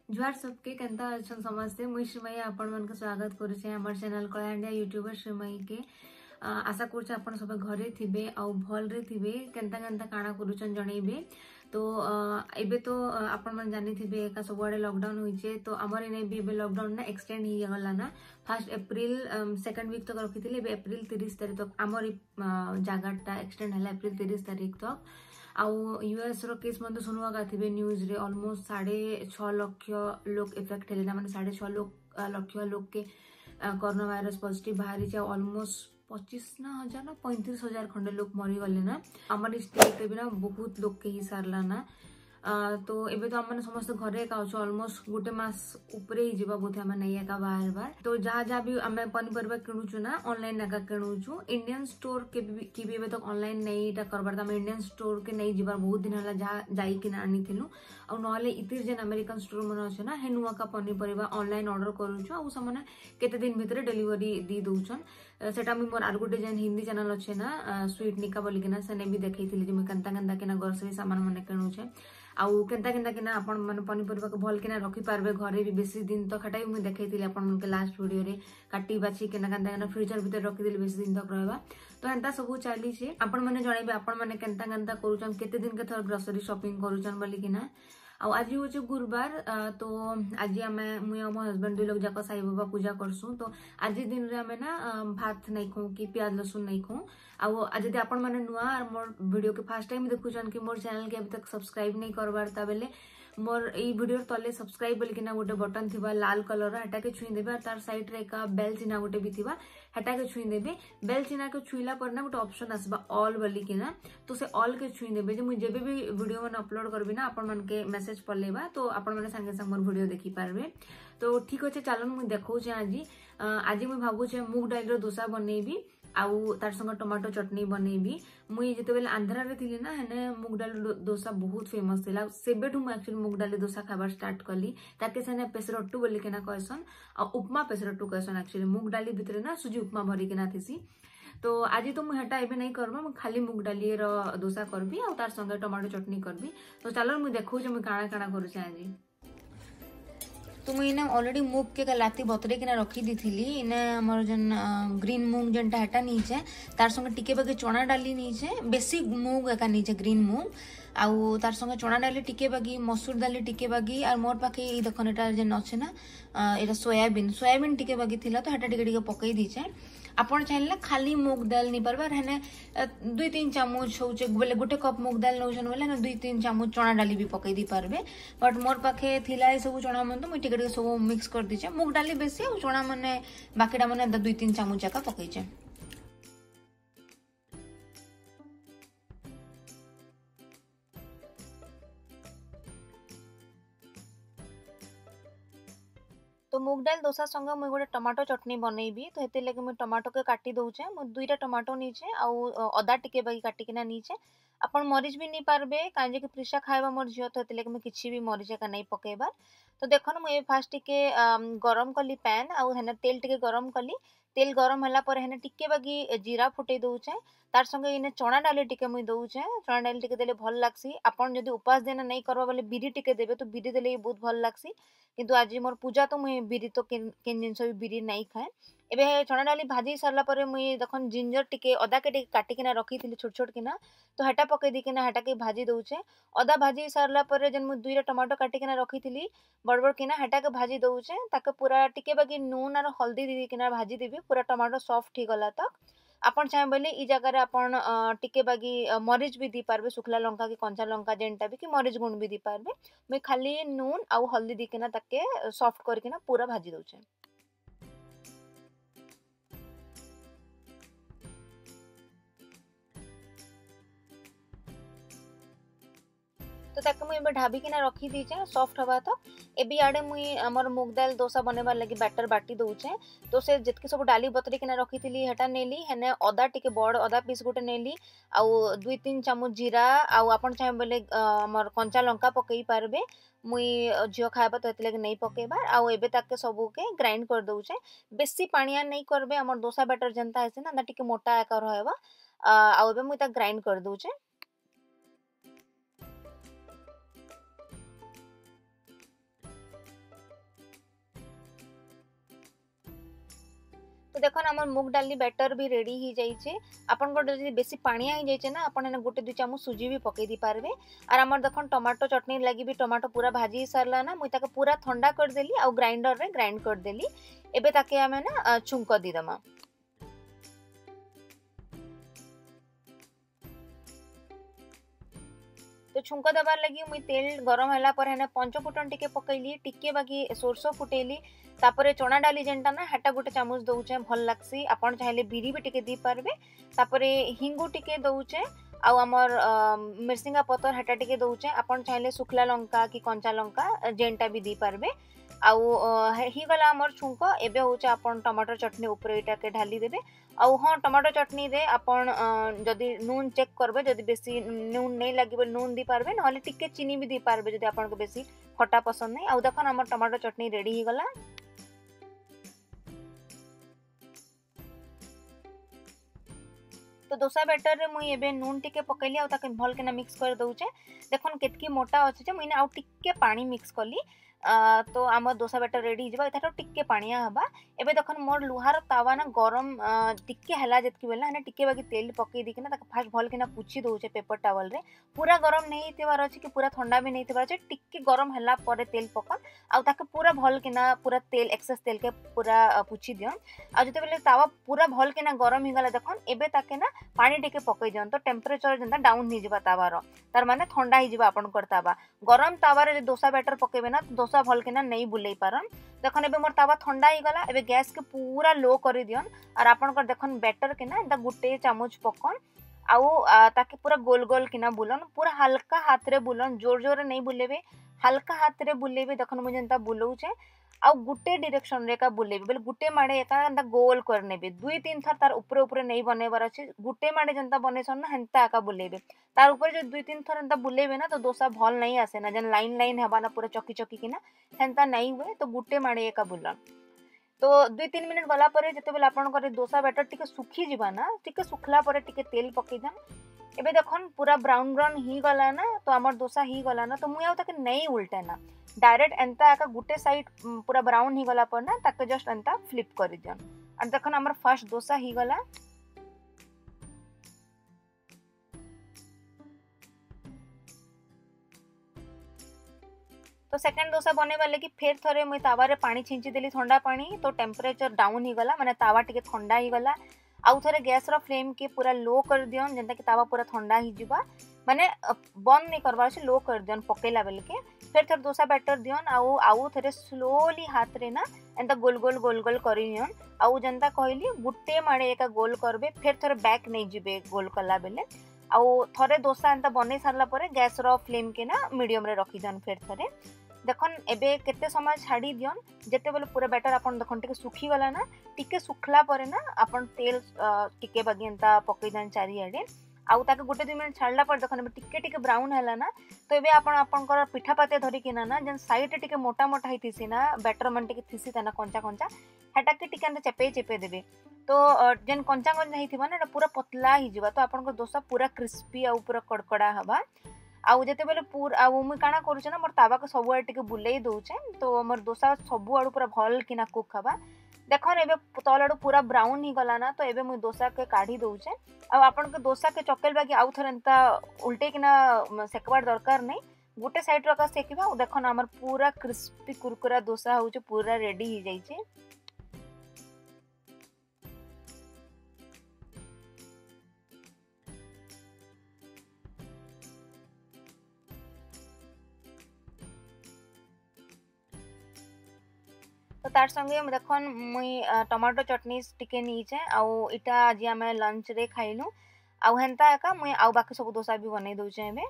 जुआर सबके केंता अच्छन समझते मुई श्रीमयी आपण मन के स्वागत करुचे हमर चैनल कला इंडिया यूट्यूबर श्रीमयी के आशा करुचे आपण सब घरे थिबे आउ भल रे थिबे केंता केंता काना करूचन जणैबे। तो एबे तो आपण मन जानि थिबे का सबआडे लॉकडाउन होइचे तो हमर इने भी एबे लॉकडाउन ना एक्सटेंड ही गला ना फर्स्ट अप्रैल सेकंड वीक तक रखिथिले एबे अप्रैल 30 तारिख तक हमर जागाटा एक्सटेंड हला अप्रैल 30 तारिख तक। आउ यूएस रो केस मन तो सुनवा का थिबे न्यूज रे ऑलमोस्ट 6.5 लाख लोग इफेक्ट हेले माने 6.5 लाख लोग के कोरोना वायरस पॉजिटिव बाहरी ऑलमोस्ट 25,000 ना 35,000 खंडे लोग मरी गले ना हमारे स्टेट भी ना बहुत लोग के ही सारला ना। तो एबे तो हमने समस्त घरे का ऑलमोस्ट गोटे मास ऊपर ही जीवा बोथे हमें नहीं एका बाहर बार तो जहाँ जहाँ भी आम पनीपरिया किणुचु ना ऑनलाइन एका किणुचु इंडियन स्टोर के भी एबे तक ऑनलाइन नहीं करबार आम इंडियन स्टोर के नहीं जीवार बहुत दिन है जहाँ जाइकिना आनीथिलु आ नहले इतिर जेन अमेरिकन स्टोर मन अच्छे ना हे नुआ का पनीपरिया ऑनलाइन ऑर्डर करूछु आ से केते दिन भितर डिलीवरी दी दउछन। सेटा मी मोर आर गोटे जेन हिंदी चैनल अच्छे ना स्वीट निका बोलिकिना सेने भी देखैथिली जे मैं केंता केंता किना ग्रोसरी सामान मन किणुछे आउ केंता केंता किना आपण मन पनीपरिया को भल किना रखी पारबे घरे भी बेसी दिन तक खटाई मुई देखैथिली आपण मन के लास्ट वीडियो रे काटी बाछि केना केंता केना फ्रीजर भीतर रखि देली बेसी दिन तक रहबा। तो एंता सब चली छे आपण माने जणाइबे आपण माने केंता केंता करूछन केते दिन के थर ग्रोसरी शॉपिंग करूछन बोलिकिना। आज हूँ गुरुवार तो आज आम मुझे मो हजबैंड दुई लोग जाक साई बाबा पूजा करसु तो आज दिन रे आम ना भात नहीं खाऊँ कि प्याज लसुन नहीं खाऊँ। आज आपण मैंने नुआ मोर वीडियो के फास्ट टाइम देखुचन कि मोर चैनल के अभी तक सब्सक्राइब नहीं करबार बेले मोर ई वीडियो तले सब्सक्राइब बोलिकिना गोटे बटन थिबा लाल कलर हेटा के छुई देबे तार साइड रे का बेल चिन्ह गोटे भी थिबा हेटा के छुई देबे बेल चिन्ह के छुईला पर ना गोटे ऑप्शन आसबा ऑल बोलिकिना तो से ऑल के छुई देबे जे मुझे जेबे भी वीडियो मन अपलोड करबी ना आपण मन के मैसेज पलेबा तो आपण माने संगे संग मोर वीडियो देखि पारबे। तो ठीक अच्छे चलन मुझे देखौचे आज मुझे भावुचे मुग डाल डोसा बनैबी आउ तार संग टमाटो चटनी बनैबी। मुई जेते बेले आंध्रा रे थिली ना हेने मुग डाल डोसा बहुत फेमस थिला सेबेठु मु एक्चुअली मुग डाल डोसा खाबार स्टार्ट कली ताके सेने पेसरट्टू बोली केना कहसन आ उपमा पेसरट्टू कहसन एक्चुअली मुग डाली भितरे ना सुजी उपमा भरी केना थिसी। तो आज तो मुझे हेटा एबे नहीं करबा मु खाली मुग डाली रो डोसा करबी आ तार संगे टमाटो चटनी करबी। तो चलो मु देखौ जे मु काना काना करूछ आज। तो मुझे इने ऑलरेडी मूग के लाती बतरे किना रखी दी थी इने हमर जन ग्रीन मूंग जनटा हेटा नीचे तार संगे टिके बाकी चना डाली नीचे बेसी मूग एका नीचे ग्रीन मूंग आउ तार संगे चना डाली टिके बागी मसूर डाली टिके बागी और मोर पाखे ई देखन एटा जेन अच्छे ना एटा सोयाबीन टिके बागी थिला तो हेटा टिके टिके पकई दीचे आपण चाहिए खाली मूग दाल नहीं पारबार हेने 2-3 चामच होचे बोले गोटे कप मूग दाल नौछन बोले ना 2-3 चामच चना डाली भी पकई दी पारबे बट मोर पाखे थिला ए सब चना मन तो मुई टिके टिके सब मिक्स कर दीचे मूग डाली बेसी आ चना माने बाकीटा माने 2-3 चामच जाका पकईचे। तो मूग दाल डोसा संगे मुझे गोटे टमाटो चटनी बनैबी तो हेते लगे मुझे टमाटो के काटी दउचे मु 2टा टमाटो नीचे आउ अदा टिके बाकी काटिकिना नीचे आपण मरीच भी नहीं पारबे काजे कि प्रिशा खाइबा मोर झियो तो हेते लगे मुझे किछि भी मरीच का नहीं पकेबार। तो देखन मुझे फास्ट टिके गरम कली पैन आउ हेने तेल टिके गरम कली तेल गरम होला पर हेने टिके बाकी जीरा फुटै दउचे तार संगे इने चना डाली टिके मुई दउचे चना डाली टिके देले भल लागसी आपण जदी उपास दिन नहीं करबा बोले बिरी टिके देबे तो बिरी देले बहुत भल लागसी किंतु आज मोर पूजा तो मुई बिरी तो केन जिनस भी बिरी नहीं खाए। एबे चना डाली भाजी सारला पर मुई देखन जिंजर टिके अदा के टिके काटिकिना रखी छोट छोट किना तो हेटा पकई दी किना हेटा के भाजी दउचे अदा भाजी सारला पर जन मुई 2टा टमाटो काटिकिना रखी बड़ बड़ किना हेटा के भाजी दउचे ताके पूरा टिके बाकी नून और हल्दी दी किना भाजी देबी पूरा टमाटो सॉफ्ट ही गला तक आपण चाहे बोले ई जगह रे आपण टिके बागी मरीच भी दी पारबे सुखला लंका की कंचा लंका जेनटा भी कि मरीच गुण भी दी पारबे मैं खाली नून आउ हल्दी दी किना ताके सॉफ्ट करकिना पूरा भाजी दउचे। तो ताके मुई एबे ढाबी किना रखी दीचे सॉफ्ट हवा तो एबी आडे मुई हमर मूग दाल डोसा बनेबार लगी बैटर बाटी दउचे तो से जितके सब डाली बतरी किना रखी थिली हेटा नेली हेने अदा टिके बड़ अदा पीस गोटे नेली आउ 2-3 चामच जीरा आउ आपण चाहे बोले हमर कंचा लंका पकई पारबे मुई झियो खाइबा तो हेते लगे नहीं पकेबार आउ एबे ताके सबू के ग्राइंड कर दउचे बेसी पानिया नहीं करबे हमर डोसा बैटर जनता हेसे ना टिके मोटा आकार रहबा आउ एबे मुई ता ग्राइंड कर दउचे। तो देखो आम मुग डाली बैटर भी रेडी हो जाइए। आपन बेसी पानिया हो जाइए ना आपन गोटे 2 चामच सुजी भी पकई दी पारबे। और आम देख टमाटो चटनी लगी भी टमाटो पूरा भाजी सारला ना मुई ताके पूरा ठंडा करदेली आ ग्राइंडर रे ग्राइंड करदेली। एबे ताके आमे ना छुंक दीदमा। तो छुंक दबार लगी मुई तेल गरम होला पर हेने पंचफुटन टिके पकईली टिके बाकी सोरस फुटेली तापरे चना डाली जेनटा ना हेटा गोटे चामच दउचे भल लागसी। आपन चाहिले बिरी भी टिके दी पारबे। तापरे हिंगु टिके दउचे आउ आमर मिर्सिंगा पतर हेटा टिके दउचे। आपन चाहिले सुखला लंका कि कंचा लंका जेनटा भी दी पारबे। आउ ही गला आमर छुंक। एबे होचे आपन टमाटर चटनी ऊपर एटा के ढाली देबे। आउ हाँ टमाटर चटनी रे आपन जदि नून चेक करबे जदि बेसी नून नहीं लगे नून दी पारबे नहले टिके चीनी भी दी पारबे जदि आपन को बेसी खट्टा पसंद नहीं। आउ देखन हमर टमाटर चटनी रेडी ही गला। तो डोसा बैटर रे मुई एबे नून टिके पकैली आ ताके भल केना मिक्स कर दउचे। देखन केतकी मोटा अछि जे मुई आउ टिके पानी मिक्स कली। तो आम डोसा बैटर रेडी हो जाए टिके पानिया हवा। एबे देखन मोर लुहार तावा ना गरम टिके हला जतकी बेला हेने टिके बाकी तेल पकई दी ना फास्ट भल केना पुछि दउचे पेपर टावल रे। पूरा गरम नहीं थिबार अछि कि पूरा ठंडा भी नहीं थिबार अछि। टिके गरम हला परे तेल पकन आ ताके पूरा भल केना पूरा तेल एक्सेस तेल के पूरा पुछि दियन। आ जते बेले तावा पूरा भल केना गरम ही गला देखन एबे ताके ना पानी टिके पकई दियन। तो टेम्परेचर जंदा डाउन ही जिबा तावार तार माने ठंडा ही जिबा आपन कर तावा। गरम तावा रे डोसा बैटर पकेबे ना डोसा भल केना नहीं बुलई पारन। देखन एबे मोर तावा ठंडा ही गला। एबे गैस के पूरा लो कर दियन और आपन कर देखन बैटर के ना एदा गुटे चामच पकन आउ ताके पूरा गोल गोल किना बुलन। पूरा हल्का हाथ रे बुलन जोर जोर नहीं बुलेबे हल्का हाथ रे बुलेबे। देखन मु जंता बुलौचे आउ गुटे डायरेक्शन रे का बुलेबे बेले गुटे माड़े एका एंता गोल कर नेबे 2-3 थर तार ऊपर ऊपर नहीं बनेबार अछि। गुटे माड़े जंता बनेसन ना हेंता आका बुलेबे तार ऊपर जो 2-3 थर एंता बुलेबे ना तो डोसा भल नहीं आसे ना जन लाइन लाइन हेबा ना पूरा चकी चकी किना हेंता नहीं हुए। तो गुटे माड़े एका बुलन। तो 2-3 मिनिट गला परे जते बेले आपन करे डोसा बैटर टिके सुखी जिबा ना टिके सुखला परे टिके तेल पकई दन। एबे देखन पूरा ब्राउन ब्राउन ही गला ना तो हमर डोसा ही गला ना। तो मुई आउ ताके नहीं उल्टे ना डायरेक्ट एंता आका गुटे साइड पूरा ब्राउन ही गला पर ना ताके जस्ट एंता फ्लिप कर दियन। और देखन हमर फर्स्ट डोसा ही गला। तो सेकंड डोसा बनेबा लगी फेर थरे मुई तावा रे पानी छिंची देली ठंडा पानी। तो टेम्परेचर डाउन ही गला माने तावा टिके ठंडा ही गला। आउ थरे गैस रो फ्लेम के पूरा लो कर दियन जेंता कि तावा पूरा ठंडा ही जिबा माने बंद नहीं करबार से लो कर दियन पकेला बेल के। फिर थर डोसा बैटर दियन आउ थरे स्लोली हाथ रे ना एंता गोल गोल गोल गोल करियन। आउ जेंता कहली गुटे माड़े एका गोल करबे फिर थरे बैक नहीं जिबे गोल कला बेले। आउ थरे डोसा एंता बनै सारला परे गैस रो फ्लेम के ना मीडियम रे रखी दियन। फिर थरे देखन एबे केते समय छाड़ी दियन जेते बेले पूरा बैटर आपन देखन टिके सुखी गला ना टिके सुखला परे ना आपन तेल टिके बागी एंता पकई दन चारी आडे। आउ ताके गुटे 2 मिनिट छाड़ला पर देखन एबे टिके टिके ब्राउन हैला ना। तो एबे आपन आपन कर पिठा पाते धरि किना ना जन साइड टिके मोटा मोटा हिथिसी ना बैटर मन टिके थिसी तना कंचा कंचा हेटा के टिके एंता चेपे चेपे देबे। तो जन कंचा कंचा हिथिबा ना पूरा पतला ही जिबा। तो आपन को डोसा पूरा क्रिस्पी आ पूरा कड़कड़ा हबा। आउ जते बेले पूरा आउ मुई काना करूचे ना मोर तावा के सब आड़ टिके बुलेई दउचे। तो मोर डोसा सब आड़ पूरा भल किना कुक हबा। देखन एबे तल आड़ पूरा ब्राउन ही गला ना। तो एबे मुई डोसा के काढ़ी दउचे। आ आपन के डोसा के चकेल बाकी आउ थर एंता उल्टे किना सेकबार दरकार नहीं गुटे साइड रो का सेकिबा। देखन हमर पूरा क्रिस्पी कुरकुरा डोसा होउचे पूरा रेडी ही जाइचे। तो तार संगे देखन मुई टमाटो चटनी टिके नीचे आउ इटा आज आम लंच रे खाइलु। आउ हेंता एका मुई आउ बाकी सब डोसा भी बनै दउचे एबे।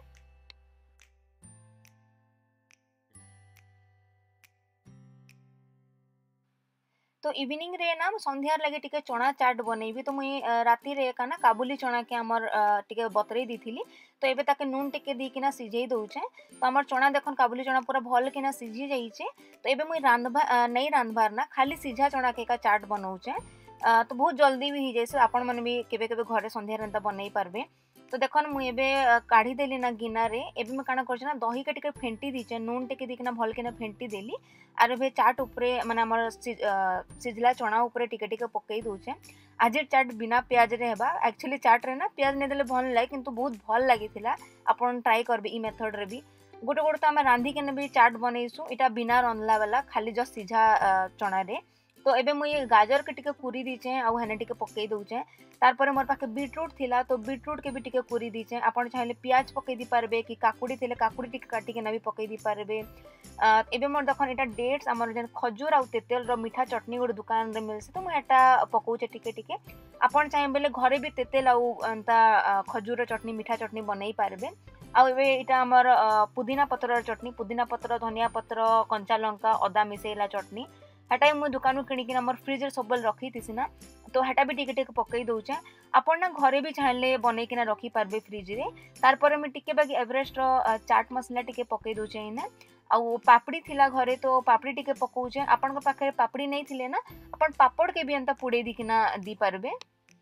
तो इवनिंग रे ना संध्यार लगे टिके चना चाट बनैबी। तो मुई राती रे का ना काबुली चना के हमर टिके बतरई दीथिली। तो एबे ताके नून टिके दी किना सिझेई दउचे। तो हमर चना देखन काबुली चना पूरा भल किना सिझी जाइचे। तो एबे मुई नहीं रांधबार ना खाली सिझा चना के का चाट बनौचे। तो बहुत जल्दी भी हो जाइसे। आपन मन भी केबे केबे घरे संध्यार एंता बनई पारबे। तो देखन मुझे काढ़ी देली ना गिना रे एबे मैं काना करछ ना दही के टिके फेंटी दीचे नून टिके दिकना भल के ना फेंटी देली आर एबे चाट ऊपरे माने हमर सिझला चना ऊपरे टिके टिके पकई दोचे आज चाट बिना प्याज रे हेबा एक्चुअली चाट रे ना प्याज ने देले भल लागे किंतु बहुत भल लागिथिला आपण ट्राई करबे ई मेथड रे भी गोटे गोटे तो आम रांधि के भी चाट बनईसु इटा बिना रंधला वाला खाली जस्ट सीझा चना रे तो एबे मुझे गाजर के टिके कुरी दीचे आउ हेने टिके पकई दउचे तारपरे मोर पाखे बीटरूट थिला तो बीटरूट के भी टिके कुरी दीचे आपण चाहिले प्याज पकई दी पारबे कि काकुड़ी थिले काकुड़ी टिके काटी के ना भी पकई दी पारबे एबे मोर देखन एटा डेट्स हमर जन खजूर आउ तेतेल रो मीठा चटनी गोटे दुकान रे मिलसे तो मु एटा पकौचे टिके टिके आपण चाहे बेले घरे भी तेतेल आउ अंता खजूर चटनी मीठा चटनी बनई पारबे आउ एबे इटा हमर पुदीना पत्र चटनी पुदीना पत्र धनिया पत्र कंचा लंका अदा मिसेला चटनी हेटा मु दुकान किणिकी मोर फ्रिज सब रखी थी ना तो हेटा भी टिके टिके पकई दउचे आपण ना घरे भी चाहले बनै किना रखी पारबे फ्रिज रे तारपर मैं टिके बाकी एवरेस्ट रो चाट मसला टिके पकई दउचे इने आउ पापड़ी थिला घरे तो पापड़ी टिके पकौचे आपण को पाखरे पापड़ी नहीं थिले ना आपण पापड़ के भी अंता पुड़े दी किना दी पारबे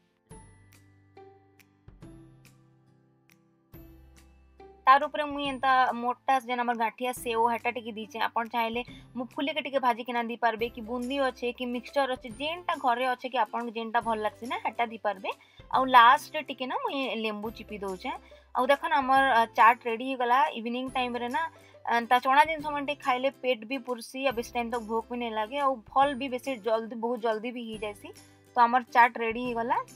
तार उपरे मुई एंता मोटा जन हमर गाठिया सेव हेटा टिके दीचे आपण चाहेले मुफुली के टिके भाजी किना दी पारबे कि बूंदी अच्छे कि मिक्सचर अच्छे जेनटा घरे अच्छे कि आपण जेनटा भल लागसे ना हेटा दी पारबे आउ लास्ट टिके ना मुई लेंबू चिपी दउचे आउ देखन हमर चाट रेडी हो गला इवनिंग टाइम रे ना ता चना जिन समटे खाइले पेट भी पुरसी अब इस टाइम तक भूख भी नहीं लागे आउ फल भी बेसी जल्दी बहुत जल्दी भी ही जायसी तो हमर चाट रेडी हो गला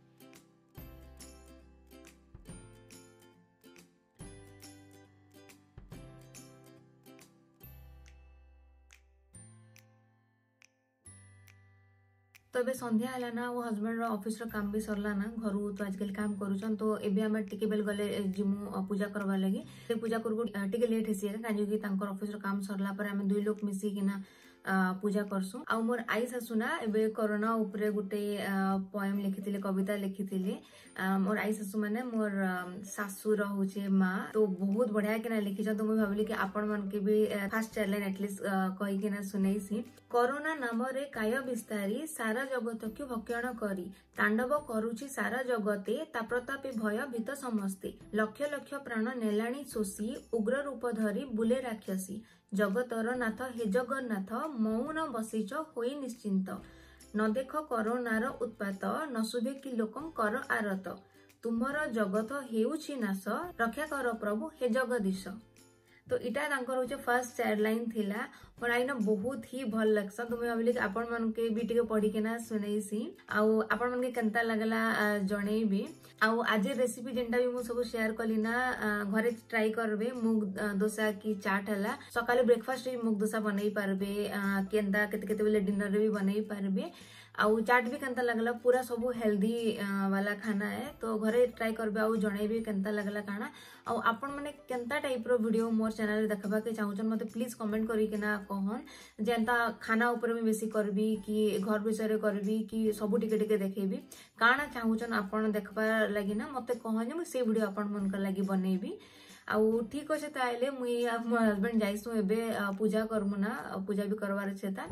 तो एबे संध्या हला ना वो हस्बैंड ऑफिस रो काम भी सरला ना घर तो आजकल काम करूछन तो एबे हम टिके बेल गले जिमु पूजा करवा लगी पूजा करगु टिके लेट हेसी काजू कि तांकर ऑफिस रो काम सरला पर हम दुई लोग मिसी किना पूजा करसु आ मोर आई सासु ना एबे कोरोना ऊपर गुटे पोएम लिखिथिले कविता लिखिथिले मोर आई सासु माने मोर सासु रहउचे माँ तो बहुत बढ़िया किना लिखिछ तो मुई भाबली कि आपण मन के भी फास्ट चैलेंज एटलीस्ट कहि किना सुनैसी कोरोना नाम रे काय विस्तारी सारा जगत को भक्षण करी तांडव करुछि सारा जगते ता प्रतापी भय भीत समस्ते लक्ष लक्ष प्राण नेलाणी शोषी उग्र रूप धरी बुले राक्षसी जगतर नाथ हे जगन्नाथ मौन बसिच होई निश्चिंत न देख कोरोनार उत्पात न शुभे कि लोकं कर आरत तुम्हर जगत हेउछि नाश रक्षा कर प्रभु हे जगदीश तो इटा होचे फर्स्ट चाइल्ड लाइन थिला पर आइना बहुत ही भल लगसा तो मैं भाविली आपण मन के भी टिके पढ़ी के ना सुनैसी आउ आपण मन के केनता लागला जणैबी आउ आज रेसिपी जेंटा भी मु सब शेयर कली ना घरे ट्राई करबे मुग डोसा की चाट हला सकाले ब्रेकफास्ट मुग डोसा बनई पारबे केनता केते केते बेले डिनर रे भी बनई पारबे आउ चाट भी केनता लगला पूरा सब हेल्दी वाला खाना है तो घरे ट्राई करबे आउ जणैबे केनता लगला खाना आउ आपण माने केनता टाइप रो वीडियो मोर चैनल रे देखबा के चाहउछन मते प्लीज कमेंट करी के ना कहन जेंता खाना ऊपर में बेसी करबी कि घर विषय रे करबी कि सब टिके टिके देखेबी काना चाहउछन आपण देखबा लागि ना मते कहन मु से वीडियो आपण मन का लागि बनेबी आउ ठीक अछि ताइले मुई मोर हस्बैंड जाइसु एबे पूजा करमु ना पूजा भी करवार छै ता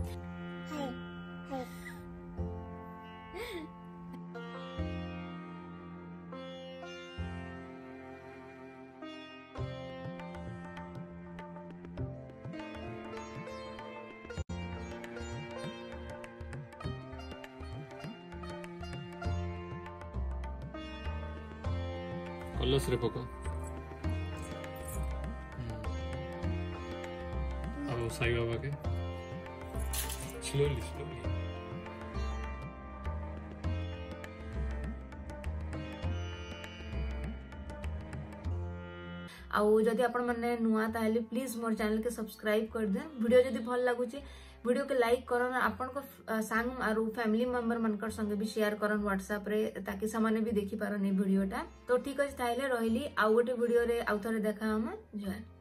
कलश रे पका अब साई बाबा के स्लोली स्लोली आउ जदि आपण माने नुआ ताहले प्लीज मोर चैनल के सब्सक्राइब कर दे वीडियो जदि भल लागुचे वीडियो के लाइक करन आपण को सांग आरो फैमिली मेंबर मनकर संगे भी शेयर करन व्हाट्सएप रे ताकि समाने भी देखि पारन ए वीडियोटा तो ठीक अछि ताहले रहिली आउ गोटे वीडियो रे आउ थरे देखा हम जय।